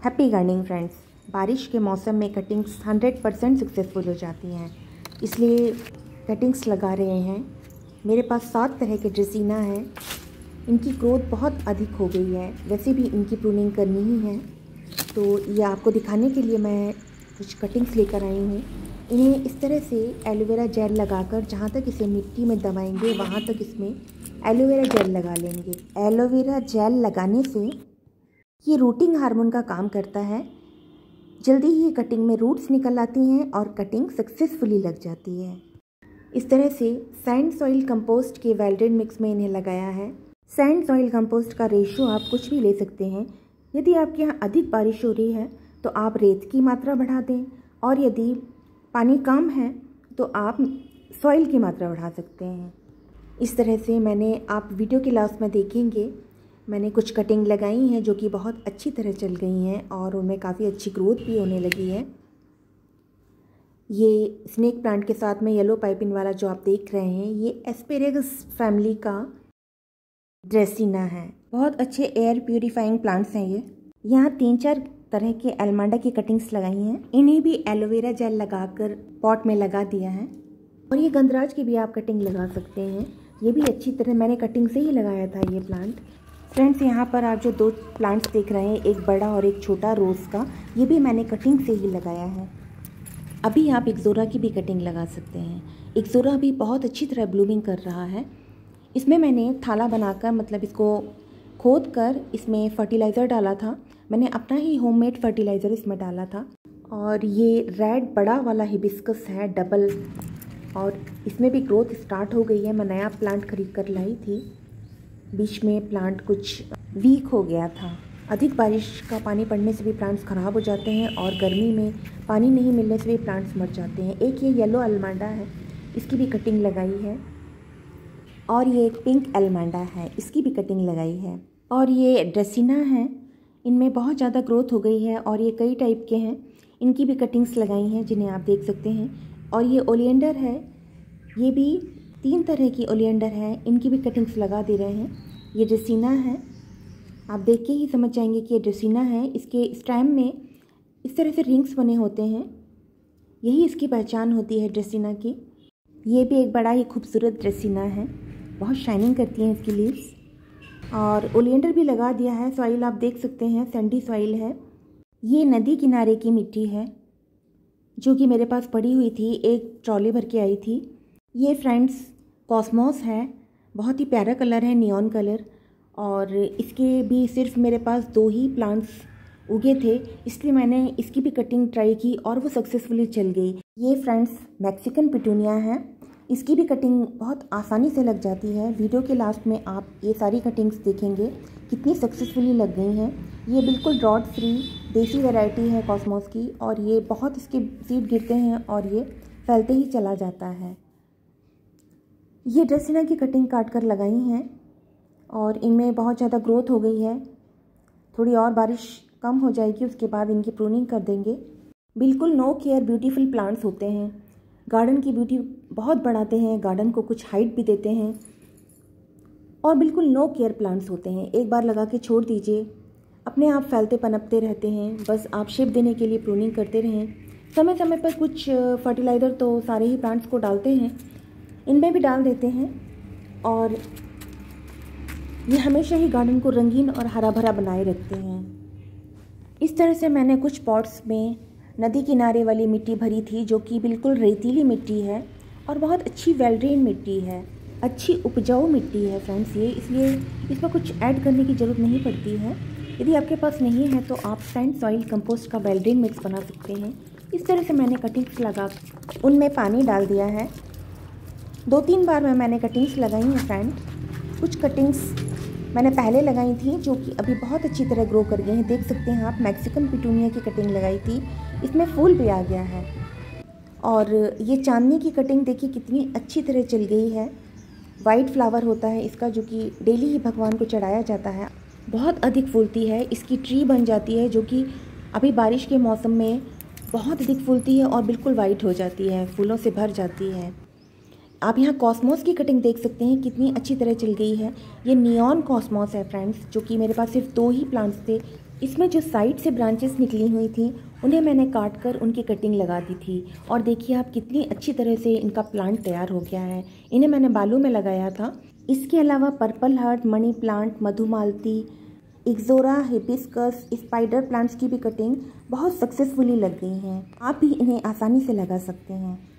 Happy gardening friends. बारिश के मौसम में कटिंग्स 100% सक्सेसफुल हो जाती हैं, इसलिए कटिंग्स लगा रहे हैं। मेरे पास 7 तरह के ड्रेसिना हैं। इनकी ग्रोथ बहुत अधिक हो गई है, वैसे भी इनकी प्रूनिंग करनी ही है, तो ये आपको दिखाने के लिए मैं कुछ कटिंग्स लेकर आई हूँ। इन्हें इस तरह से एलोवेरा जेल लगाकर जहाँ तक इसे मिट्टी में दबाएंगे वहाँ तक इसमें एलोवेरा जेल लगा लेंगे। एलोवेरा जेल लगाने से ये रूटिंग हार्मोन का काम करता है। जल्दी ही कटिंग में रूट्स निकल आती हैं और कटिंग सक्सेसफुली लग जाती है। इस तरह से सैंड सॉइल कंपोस्ट के वेल्डेड मिक्स में इन्हें लगाया है। सैंड सॉइल कंपोस्ट का रेशो आप कुछ भी ले सकते हैं। यदि आपके यहाँ अधिक बारिश हो रही है तो आप रेत की मात्रा बढ़ा दें, और यदि पानी कम है तो आप सॉइल की मात्रा बढ़ा सकते हैं। इस तरह से आप वीडियो के लास्ट में देखेंगे, मैंने कुछ कटिंग लगाई हैं जो कि बहुत अच्छी तरह चल गई हैं और उनमें काफ़ी अच्छी ग्रोथ भी होने लगी है। ये स्नेक प्लांट के साथ में येलो पाइपिन वाला जो आप देख रहे हैं, ये एस्पेरेगस फैमिली का ड्रेसिना है। बहुत अच्छे एयर प्यूरिफाइंग प्लांट्स हैं ये। यहाँ 3-4 तरह के एलमांडा की कटिंग्स लगाई हैं। इन्हें भी एलोवेरा जेल लगाकर पॉट में लगा दिया है। और ये गंधराज की भी आप कटिंग लगा सकते हैं। ये भी अच्छी तरह मैंने कटिंग से ही लगाया था ये प्लांट। फ्रेंड्स, यहाँ पर आप जो 2 प्लांट्स देख रहे हैं, एक बड़ा और एक छोटा रोज़ का, ये भी मैंने कटिंग से ही लगाया है। अभी आप इक्ज़ोरा की भी कटिंग लगा सकते हैं। इक्ज़ोरा भी बहुत अच्छी तरह ब्लूमिंग कर रहा है। इसमें मैंने थाला बनाकर, मतलब इसको खोद कर इसमें फर्टिलाइज़र डाला था। मैंने अपना ही होममेड फर्टिलाइज़र इसमें डाला था। और ये रेड बड़ा वाला हिबिस्कस है, डबल, और इसमें भी ग्रोथ स्टार्ट हो गई है। मैं नया प्लांट खरीद कर लाई थी। बीच में प्लांट कुछ वीक हो गया था। अधिक बारिश का पानी पड़ने से भी प्लांट्स ख़राब हो जाते हैं और गर्मी में पानी नहीं मिलने से भी प्लांट्स मर जाते हैं। एक ये येलो एलमांडा है, इसकी भी कटिंग लगाई है। और ये एक पिंक एलमांडा है, इसकी भी कटिंग लगाई है। और ये ड्रेसिना है, इनमें बहुत ज़्यादा ग्रोथ हो गई है और ये कई टाइप के हैं। इनकी भी कटिंग्स लगाई हैं जिन्हें आप देख सकते हैं। और ये ओलिएंडर है, ये भी 3 तरह की ओलिएंडर है, इनकी भी कटिंग्स लगा दे रहे हैं। ये ड्रेसिना है, आप देख के ही समझ जाएंगे कि ये ड्रेसिना है। इसके स्टेम में इस तरह से रिंग्स बने होते हैं, यही इसकी पहचान होती है ड्रेसिना की। ये भी एक बड़ा ही खूबसूरत ड्रेसिना है, बहुत शाइनिंग करती हैं इसकी लीव्स। और ओलिएंडर भी लगा दिया है। सॉइल आप देख सकते हैं, सैंडी सॉइल है। ये नदी किनारे की मिट्टी है जो कि मेरे पास पड़ी हुई थी, एक ट्रॉली भर के आई थी। ये फ्रेंड्स कॉस्मोस है, बहुत ही प्यारा कलर है, नियॉन कलर। और इसके भी सिर्फ मेरे पास 2 ही प्लांट्स उगे थे, इसलिए मैंने इसकी भी कटिंग ट्राई की और वो सक्सेसफुली चल गई। ये फ्रेंड्स मैक्सिकन पिटूनिया है, इसकी भी कटिंग बहुत आसानी से लग जाती है। वीडियो के लास्ट में आप ये सारी कटिंग्स देखेंगे कितनी सक्सेसफुली लग गई हैं। ये बिल्कुल ड्रॉट फ्री देसी वैरायटी है कॉस्मोस की, और ये बहुत इसके सीड गिरते हैं और ये फैलते ही चला जाता है। ये ड्रेसिना की कटिंग काट कर लगाई हैं और इनमें बहुत ज़्यादा ग्रोथ हो गई है। थोड़ी और बारिश कम हो जाएगी, उसके बाद इनकी प्रूनिंग कर देंगे। बिल्कुल नो केयर ब्यूटीफुल प्लांट्स होते हैं, गार्डन की ब्यूटी बहुत बढ़ाते हैं, गार्डन को कुछ हाइट भी देते हैं। और बिल्कुल नो केयर प्लांट्स होते हैं, एक बार लगा के छोड़ दीजिए, अपने आप फैलते पनपते रहते हैं। बस आप शेप देने के लिए प्रूनिंग करते रहें। समय समय पर कुछ फर्टिलाइज़र तो सारे ही प्लांट्स को डालते हैं, इनमें भी डाल देते हैं। और ये हमेशा ही गार्डन को रंगीन और हरा भरा बनाए रखते हैं। इस तरह से मैंने कुछ पॉट्स में नदी किनारे वाली मिट्टी भरी थी, जो कि बिल्कुल रेतीली मिट्टी है और बहुत अच्छी वेल ड्रेन मिट्टी है, अच्छी उपजाऊ मिट्टी है फ्रेंड्स ये, इसलिए इसमें कुछ ऐड करने की ज़रूरत नहीं पड़ती है। यदि आपके पास नहीं है तो आप सैंड सॉइल कंपोस्ट का वेल ड्रेन मिक्स बना सकते हैं। इस तरह से मैंने कटिंग्स लगा, उनमें पानी डाल दिया है। 2-3 बार मैंने कटिंग्स लगाई हैं फ्रेंड। कुछ कटिंग्स मैंने पहले लगाई थी जो कि अभी बहुत अच्छी तरह ग्रो कर गए हैं। देख सकते हैं आप, मैक्सिकन पिटूनिया की कटिंग लगाई थी, इसमें फूल भी आ गया है। और ये चांदनी की कटिंग देखिए कितनी अच्छी तरह चल गई है। वाइट फ्लावर होता है इसका, जो कि डेली ही भगवान को चढ़ाया जाता है। बहुत अधिक फूलती है, इसकी ट्री बन जाती है, जो कि अभी बारिश के मौसम में बहुत अधिक फूलती है और बिल्कुल वाइट हो जाती है, फूलों से भर जाती है। आप यहाँ कॉस्मोस की कटिंग देख सकते हैं कितनी अच्छी तरह चल गई है। ये नियॉन कॉस्मोस है फ्रेंड्स, जो कि मेरे पास सिर्फ 2 ही प्लांट्स थे, इसमें जो साइड से ब्रांचेस निकली हुई थी उन्हें मैंने काट कर उनकी कटिंग लगा दी थी और देखिए आप कितनी अच्छी तरह से इनका प्लांट तैयार हो गया है। इन्हें मैंने बालू में लगाया था। इसके अलावा पर्पल हार्ट, मनी प्लांट, मधुमालती, इक्ज़ोरा, हिबिस्कस, स्पाइडर प्लांट्स की भी कटिंग बहुत सक्सेसफुली लग गई हैं। आप भी इन्हें आसानी से लगा सकते हैं।